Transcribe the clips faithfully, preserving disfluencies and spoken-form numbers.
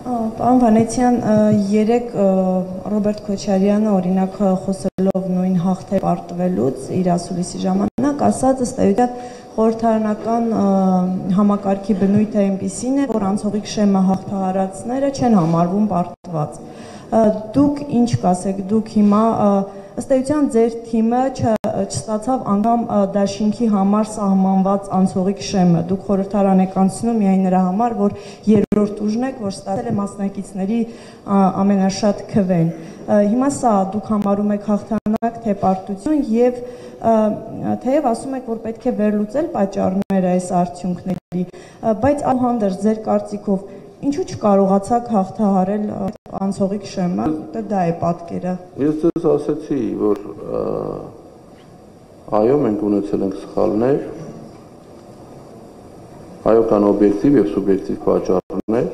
Պարոն Վանեցյան, երեք Ռոբերտ Քոչարյանը օրինակ խոսելով նույն հաղթեր պարտվելուց իր ասուլիսի ժամանակ ասաց ըստ էության խորհրդարանական համակարգի բնույթը այնպիսին է, որ անցողիկ շեմը հաղթահարածները չեն համարվում պարտված։ Դուք ինչ կասեք, դուք հիմա ըստ էության ձեր թիմը չստացավ անգամ դաշինքի համար սահմանված անցողիկ շեմը։ Դուք խորհրդարան եք անցնում միայն նրա համար, որ երրորդ ուժն եք, որ ստացել է մասնակիցների ամենաշատ քվեն։ Հիմա սա դուք համարում եք հաղթանակ, թե պարտություն եւ թեև ասում եք, որ պետք է վերլուծել պատճառները այս արդյունքների, բայց այդուհանդերձ ձեր կարծիքով ինչու չկարողացաք հաղթահարել անցողիկ շեմը, դա է պատկերը։ Ես ձեզ ասեցի, որ այո, մենք ունեցել ենք սխալներ, այո, կան օբյեկտիվ եւ սուբյեկտիվ պատճառներ,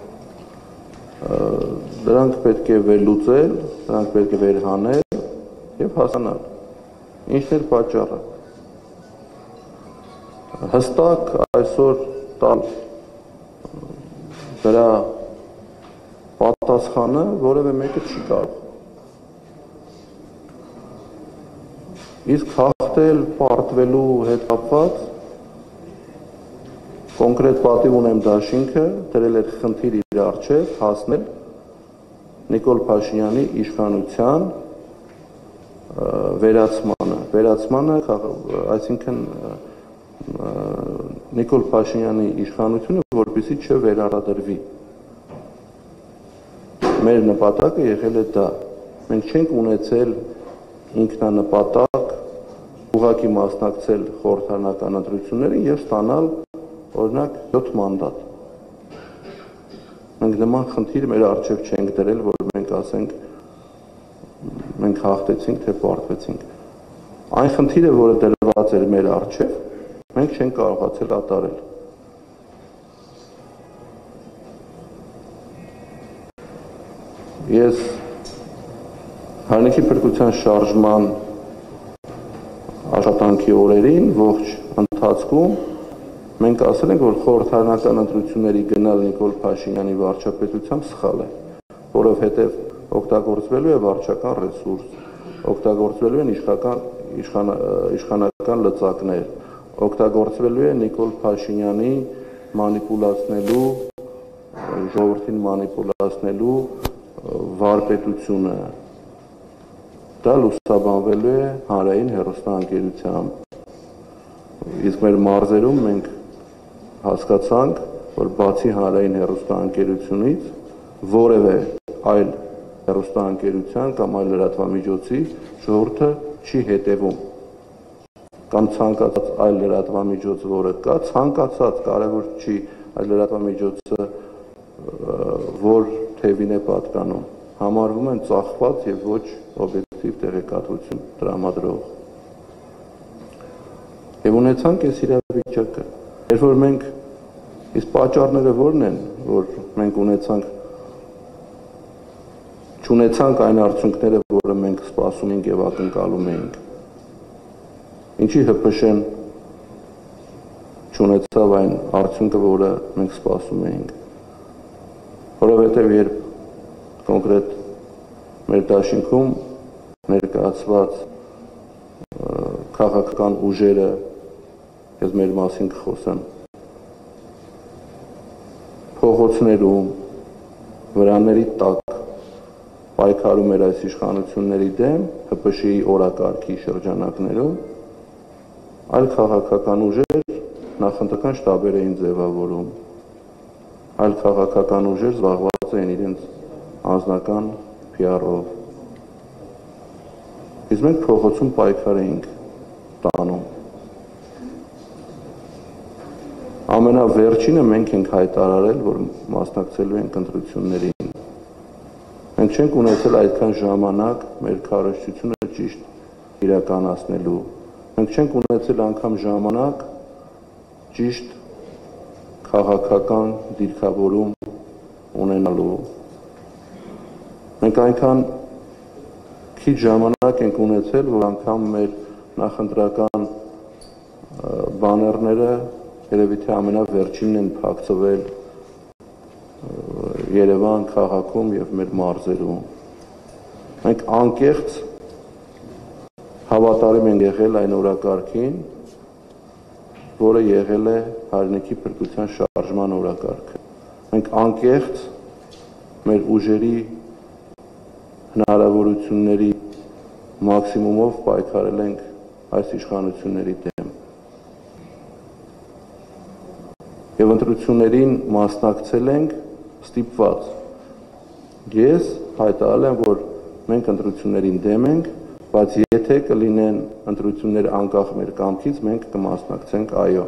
դրանք պետք է վերլուծել, դրանք պետք է վերհանել եւ հասկանալ։ Ինչն էր պատճառը։ Հստակ այսօր տալ դրա պատասխանը որևէ մեկը չի կարող։ Իսկ հաղթել, պարտվելու հետ կապված կոնկրետ պատիվ ունեմ դաշինքը, դրել էր խնդիր իր առջև հասնել Նիկոլ Փաշինյանի իշխանության վերացմանը, վերացմանը, այսինքն Նիկոլ Փաշինյանի իշխանությունը, որպեսզի չվերարտադրվի։ Մեր նպատակը եղել է դա։ Մենք չենք ունեցել ինքնանպատակ ուղղակի մասնակցել խորհրդարանական ընտրություններին եւ ստանալ օրինակ յոթ մանդատ։ Մենք նման խնդիր մեր առջև չենք դրել, որ մենք ասենք մենք հաղթեցինք, թե պարտվեցինք։ Այն խնդիրը, որը դրված էր մեր առջև, մենք չենք կարողացել կատարել։ Ես հայրենիքի փրկության շարժման աշխատանքի օրերին ողջ ընթացքում մենք ասել ենք, որ խորհրդարանական ընտրությունների գնալ Նիկոլ Փաշինյանի վարչապետությամբ սխալ է, որովհետև օգտագործվելու է վարչական ռեսուրս, օգտագործվելու են իշխանական իշխանական լծակներ, օգտագործվելու է Նիկոլ Փաշինյանի մանիպուլացնելու, ժողովրդին մանիպուլացնելու վարպետությունը։ Դա լուսաբանվելու է հանրային հեռուստաընկերությամբ։ Իսկ մեր մարզերում մենք հասկացանք, որ բացի հանրային հեռուստաընկերությունից որևէ այլ հեռուստաընկերության կամ այլ լրատվամիջոցի ժողովուրդը չի հետևում։ Կամ ցանկացած այլ լրատվամիջոց, որը կա, ցանկացած կարևոր չի այլ լրատվամիջոցը, որ թևին է պատկանում, համարվում են ծախված եւ ոչ օբյեկտիվ տեղեկատվություն տրամադրող։ Եվ ունեցանք այս իրավիճակը, երբ որ մենք իսկ պատճառները որն են, որ մենք ունեցանք չունեցանք այն արդյունքները, որը մենք սպասում ենք եւ ակնկալում էինք։ Ինչի Հ Փ Շ-ն չունեցավ այն արդյունքը, որը մենք սպասում էինք։ Որովհետև երբ կոնկրետ մեր դաշինքում ներկայացված քաղաքական ուժերը, ես մեր մասին կխոսեմ, փողոցներում, վրաների տակ պայքարում էր այս իշխանությունների դեմ, Հ Փ Շ-ի օրակարգի շրջանակներում, այլ քաղաքական ուժեր նախընտրական շտաբեր էին ձևավորում, այլ քաղաքական ուժեր զբաղված էին իրենց անձնական Փ R-ով։ Իսկ մենք փողոցում պայքար էինք տանում։ Ամենավերջինը մենք ենք հայտարարել, որ մասնակցելու ենք ընտրություններին։ Մենք չենք ունեցել այդքան ժամանակ մեր քարոզչությունը ճիշտ իրականացնելու։ Մենք չենք ունեցել անգամ ժամանակ ճիշտ քաղաքական դիրքավորում ունենալու։ Մենք այնքան քիչ ժամանակ ենք ունեցել, որ անգամ մեր նախընտրական բաներները երևի թե ամենավերջինն են փակցվել Երևան քաղաքում եւ մեր մարզերում։ Մենք անկեղծ հավատարիմ ենք եղել այն օրակարգին, որը եղել է հայրենիքի փրկության շարժման օրակարգը։ Մենք անկեղծ մեր ուժերի հնարավորությունների մաքսիմումով պայքարել ենք այս իշխանությունների դեմ։ Եվ ընտրություններին մասնակցել ենք ստիպված։ Ես հայտարարել եմ, որ մենք ընտրություններին դեմ ենք, բայց եթե կլինեն ընտրություններ անկախ մեր կամքից, մենք կմասնակցենք այո։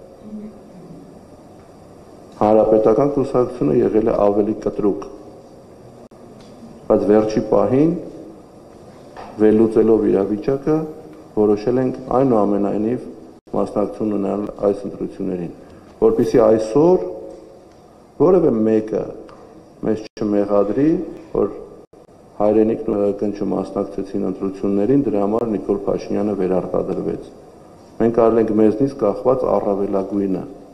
Հանրապետական կուսակցությունը եղել է ավելի կտրուկ, բայց վերջի պահին վերլուծելով իրավիճակը որոշել ենք այնուամենայնիվ մասնակցություն ունենալ այս ընտրություններին, որպեսզի այսօր որևէ մեկը մեզ չմեղադրի, որ հայրենիքն ու ՀՀԿ-ն չմասնակցեցին ընտրություններին, դրա համար Նիկոլ Փաշինյանը վերարտադրվեց։ Մենք արել ենք մեզնից կախված առավելագույնը։